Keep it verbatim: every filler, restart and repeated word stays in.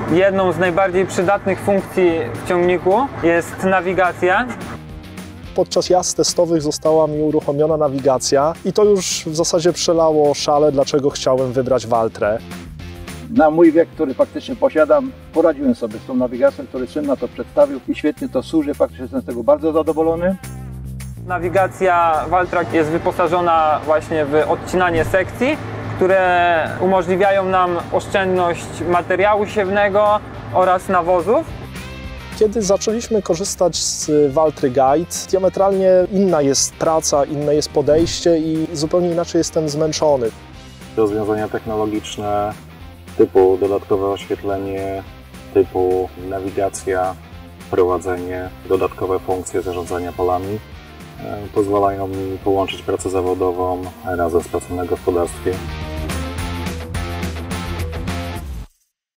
Jedną z najbardziej przydatnych funkcji w ciągniku jest nawigacja. Podczas jazd testowych została mi uruchomiona nawigacja i to już w zasadzie przelało szale, dlaczego chciałem wybrać Valtrę. Na mój wiek, który faktycznie posiadam, poradziłem sobie z tą nawigacją, który syn na to przedstawił i świetnie to służy, faktycznie jestem z tego bardzo zadowolony. Nawigacja Valtra jest wyposażona właśnie w odcinanie sekcji, które umożliwiają nam oszczędność materiału siewnego oraz nawozów. Kiedy zaczęliśmy korzystać z Valtry Guide, diametralnie inna jest praca, inne jest podejście i zupełnie inaczej jestem zmęczony. Rozwiązania technologiczne typu dodatkowe oświetlenie, typu nawigacja, prowadzenie, dodatkowe funkcje zarządzania polami pozwalają mi połączyć pracę zawodową razem z pracą na gospodarstwie.